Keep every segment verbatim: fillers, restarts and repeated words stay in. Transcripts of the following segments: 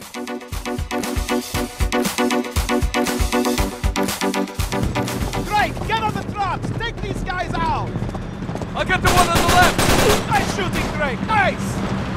Great! Get on the trucks! Take these guys out! I'll get the one on the left! Nice shooting, Drake! Nice!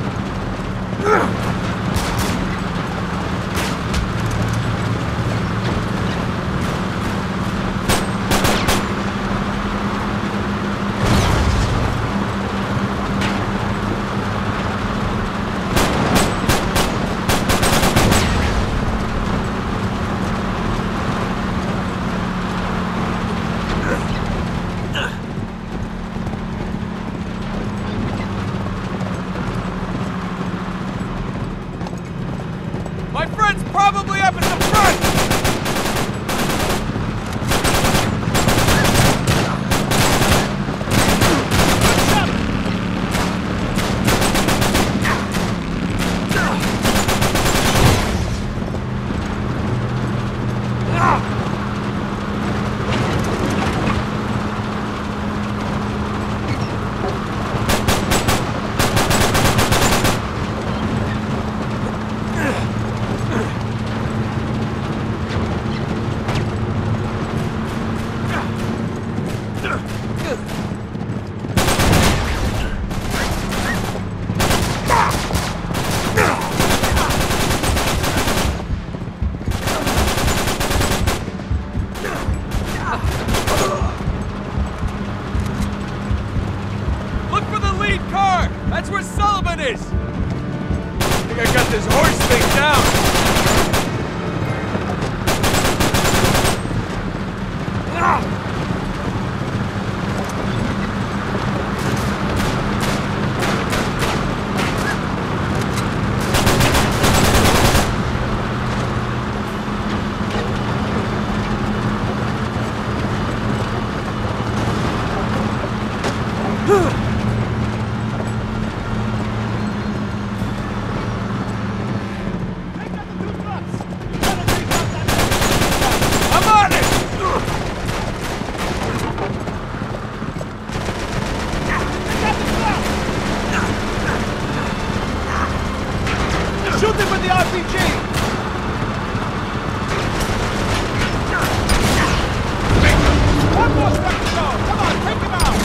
My friend's probably up at the front! That's where Sullivan is! I think I got this horse thing down! Ah! Shoot him with the R P G! One more step to go! Come on, take him out!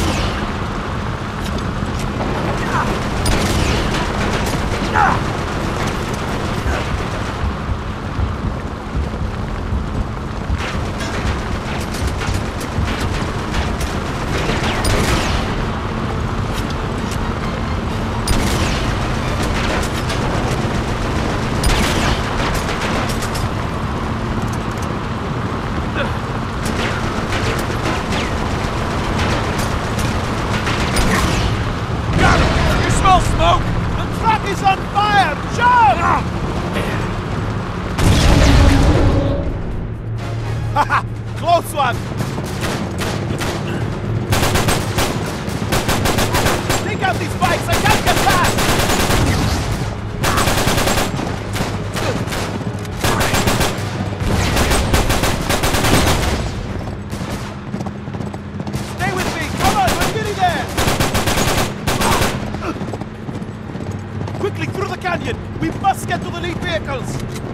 Smoke! The truck is on fire! Jump! Haha! Close one! Take out these bikes! I can't get past! Stay with me! Come on! We're nearly there! Quickly, through the canyon! We must get to the lead vehicles!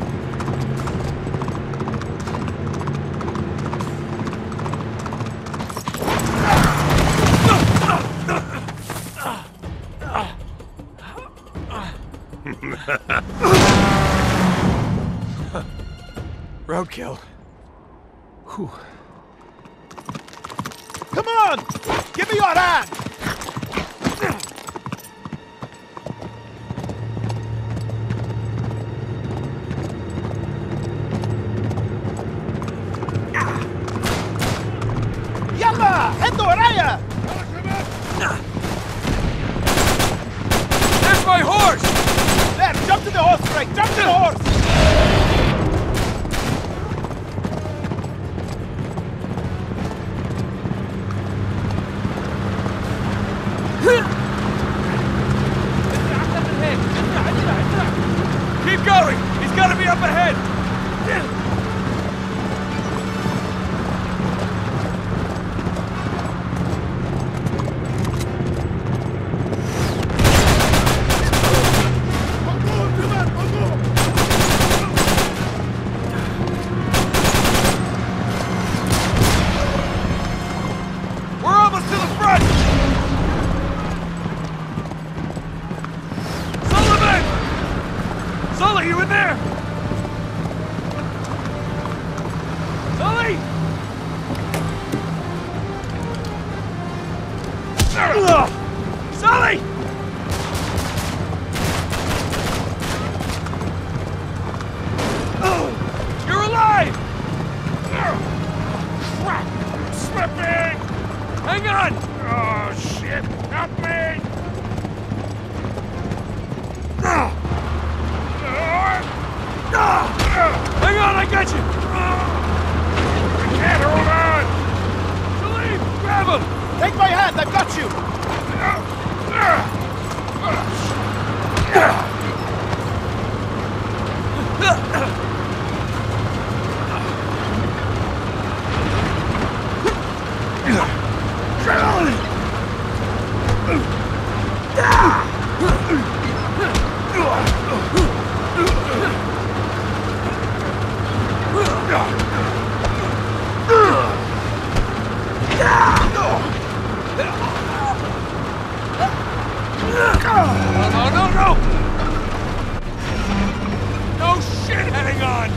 Roadkill. Whew. Come on! Give me your hand! Yalla! Head ورايا! There's my horse! There! Jump to the horse, Frank! Jump to the horse! Keep going! He's gotta be up ahead! Sully, you in there? Sully! Sully! You're alive! Crap! Slipping! Hang on! Oh, shit! Help me! Hang on, I got you! I can't hold on! Salim, grab him! Take my hand, I've got you! No, no, no, no! No shit heading on!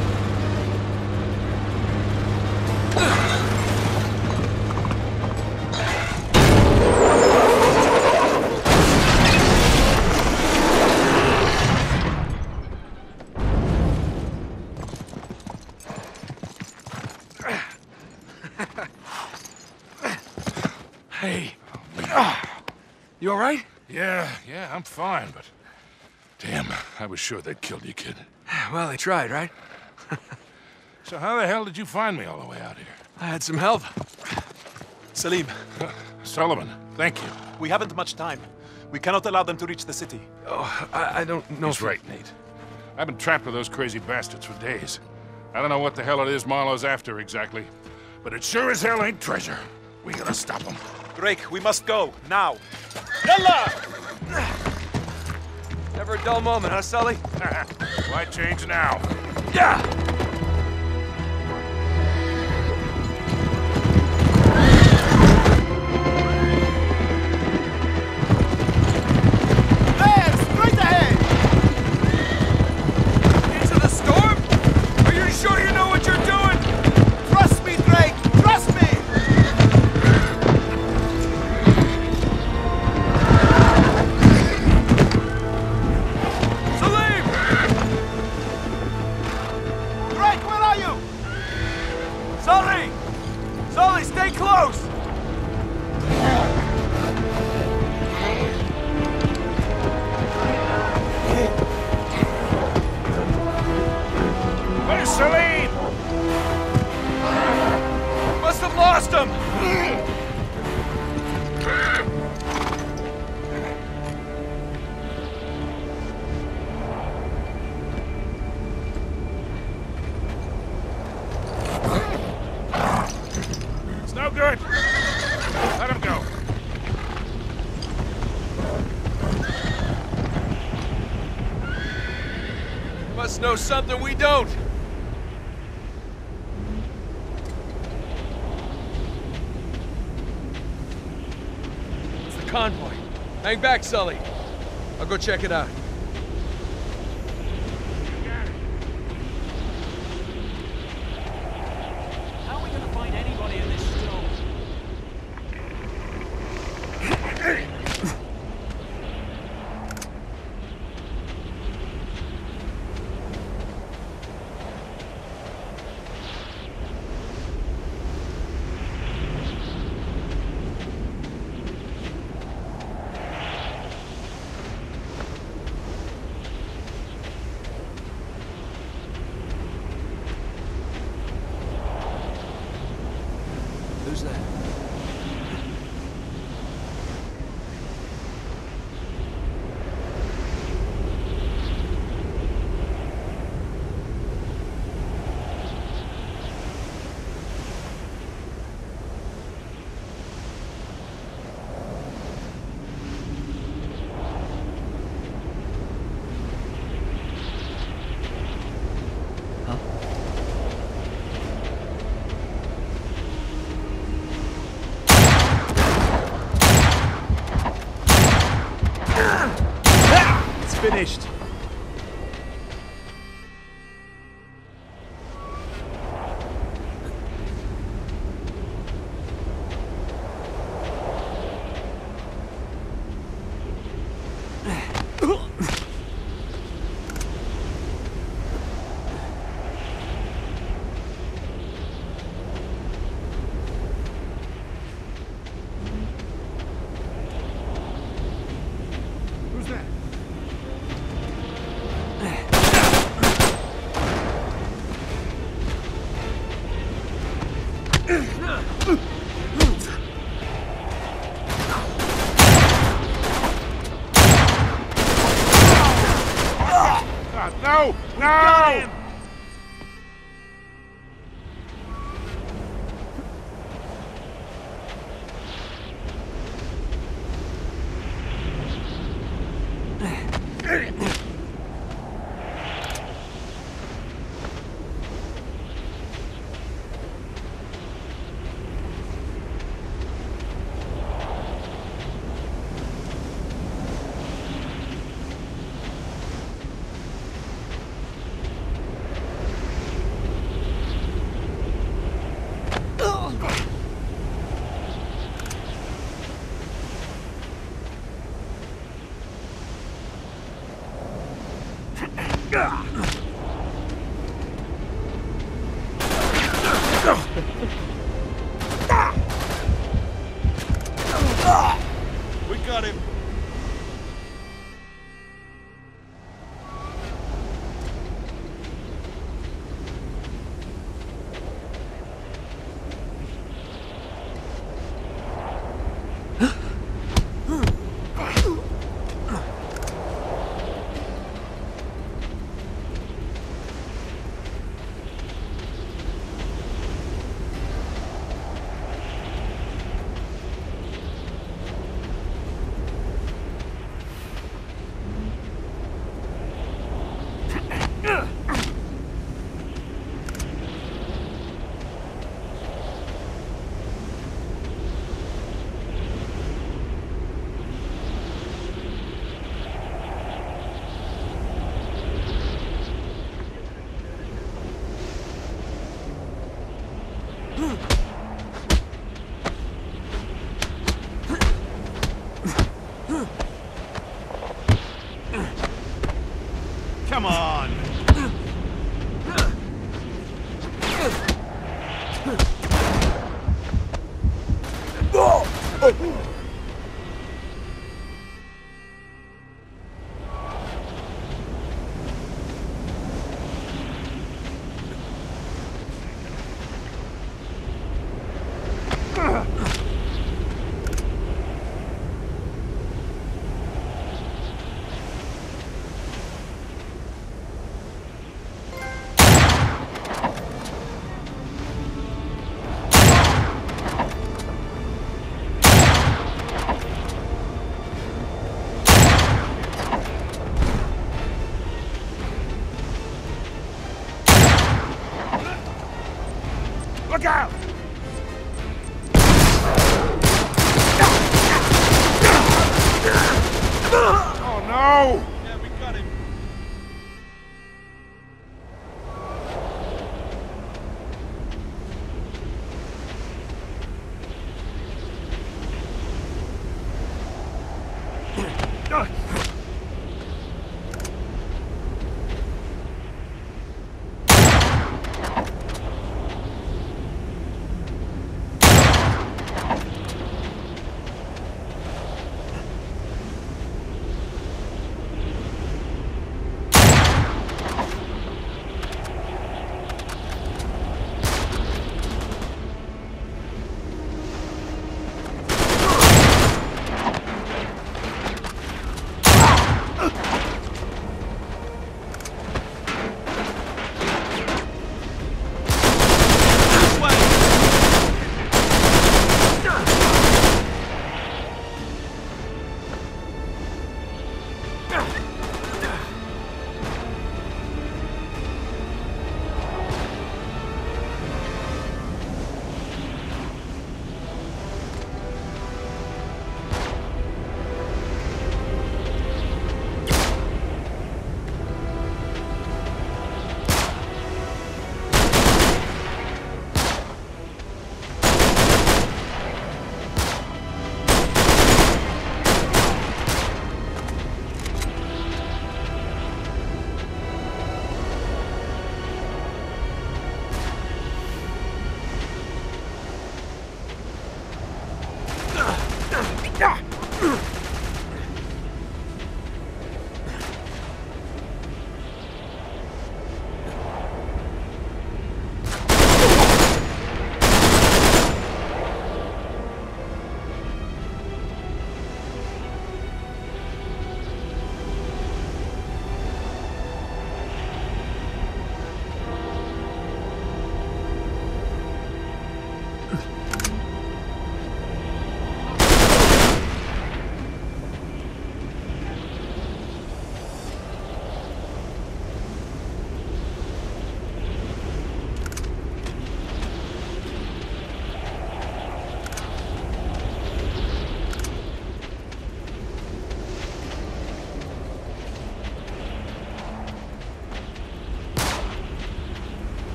Hey. You all right? Yeah, yeah, I'm fine, but... Damn, I was sure they'd killed you, kid. Well, they tried, right? So how the hell did you find me all the way out here? I had some help. Salim, Sullivan, thank you. we haven't much time. We cannot allow them to reach the city. Oh, I, I don't know. He's right, Nate. I've been trapped with those crazy bastards for days. I don't know what the hell it is Marlowe's after exactly, but it sure as hell ain't treasure. We gotta stop them. Drake, we must go, now. Yalla! Never a dull moment, huh, Sully? Why change now? Yeah! There, straight ahead! Into the storm? Are you sure you know what you're doing? Trust me, Drake, trust me! Salim! Drake, where are you? Sully! Sully, stay close! Where's Salim? Must have lost him! It's no good. Let him go. Must know something we don't. It's the convoy. Hang back, Sully. I'll go check it out. How are we gonna find anybody in this storm? Who's that? It's finished. go! We got him. Come on! Look out! Oh no! Yeah, we got him.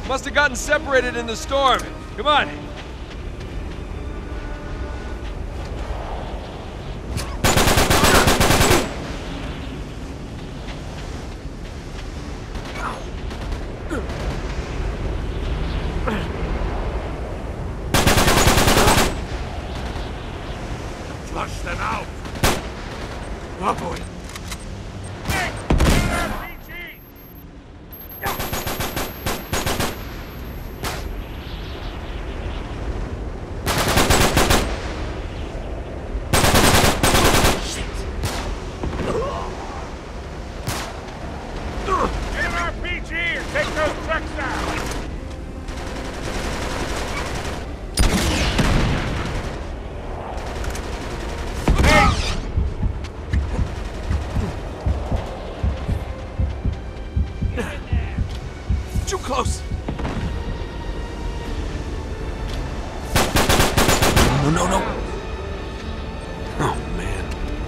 Must have gotten separated in the storm. Come on. Flush them out! Oh boy. Hey! R P G! Get an R P G or take those trucks down! Too close. No, no, no. Oh, man.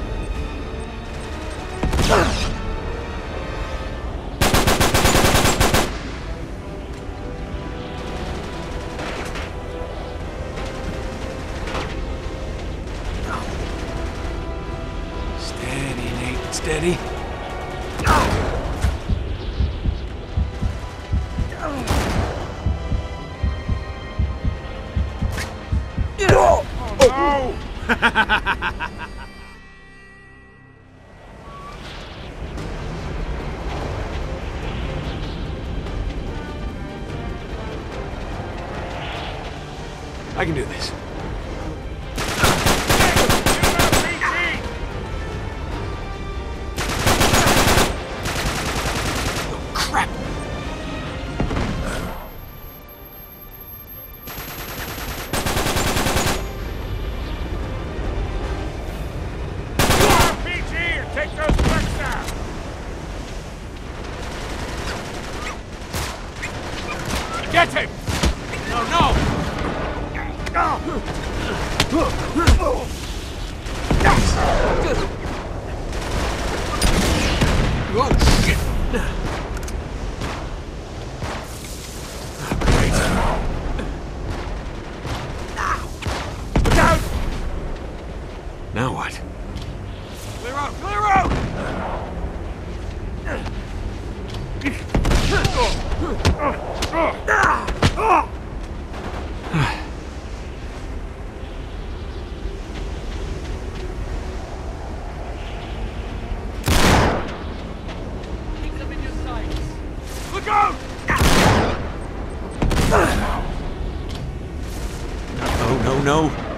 Steady, Nate. Steady. Oh! I can do this. Oh, crap! Take those trucks down! Get him! No, no! Oh, shit! Great. Look out! Now what? Clear out! Clear out! Keep them in your sights. Look out! No, no, no.